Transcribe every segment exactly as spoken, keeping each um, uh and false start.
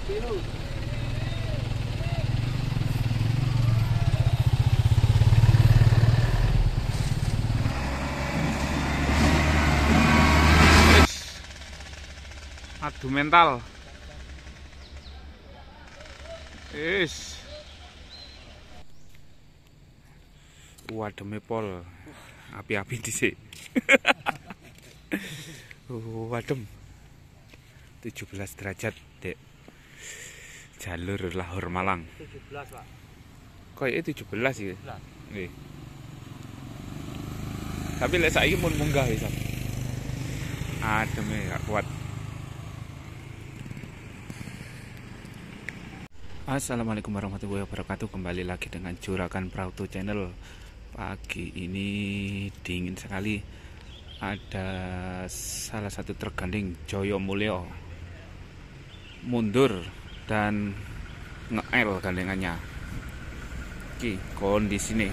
Adu mental. Is. Wademe pol. Api-api dhisik. Wadem. tujuh belas derajat, Dek. Jalur Lahore Malang. tujuh belas, Pak. Koyoke tujuh belas iki. Nggih. Tapi lek saiki mun munggah wis. Ademe gak kuat. Assalamualaikum warahmatullahi wabarakatuh. Kembali lagi dengan Juragan Prauto Channel. Pagi ini dingin sekali. Ada salah satu truk gandeng Joyo Mulyo mundur dan nge-el gandengannya. Ki kondisi nih.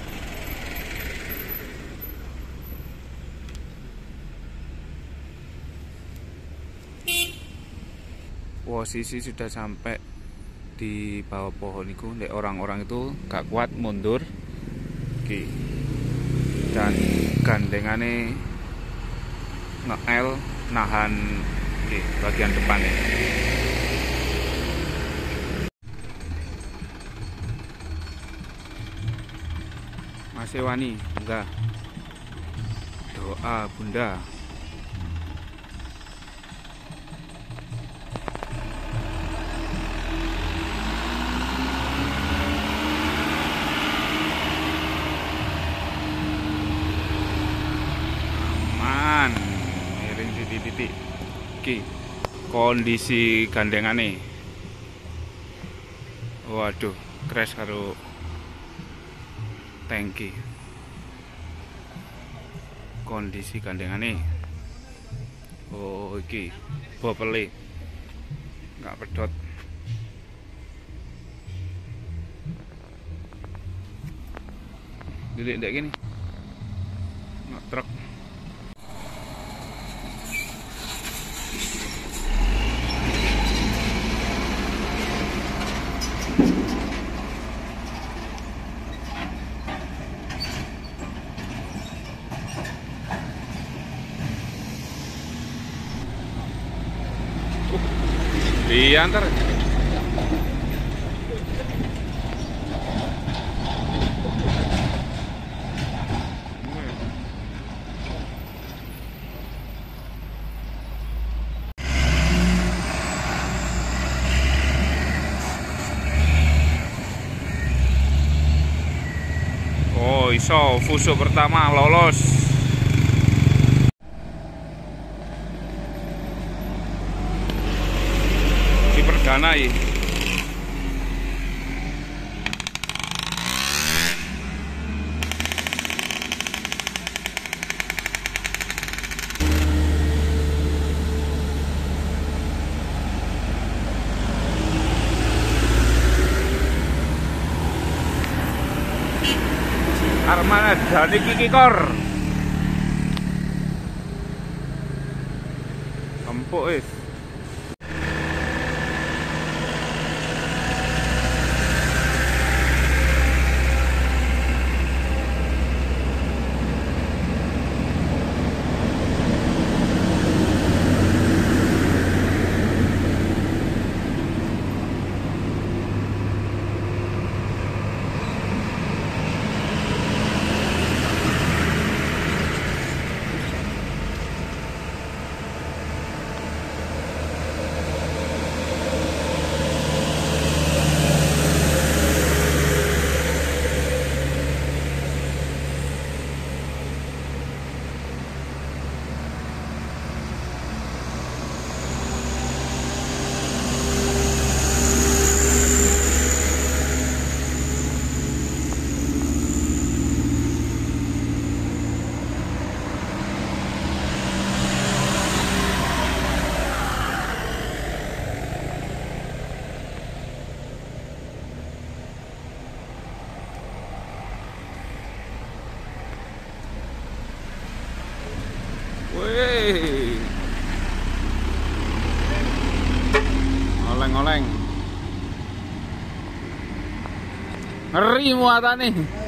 Posisi sudah sampai di bawah pohon itu, orang-orang itu gak kuat mundur. Ki dan gandengane nge-el nahan ki bagian depannya. Masih wani enggak doa bunda. Miring titik-titik. Ki kondisi gandengane. Waduh, crash karo tangki. Kondisi gandengane. Oh, iki bopele. Enggak pedot. Dilik ndek gini. Nggak truk. Diantar. Oh, iso fuso pertama lolos. Perdana ya. Armada dari Kikikor. Empuk wis. oleng. Ngeri muatannya.